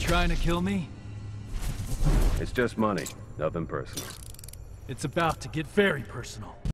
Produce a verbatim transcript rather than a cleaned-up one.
trying to kill me? It's just money, nothing personal. It's about to get very personal.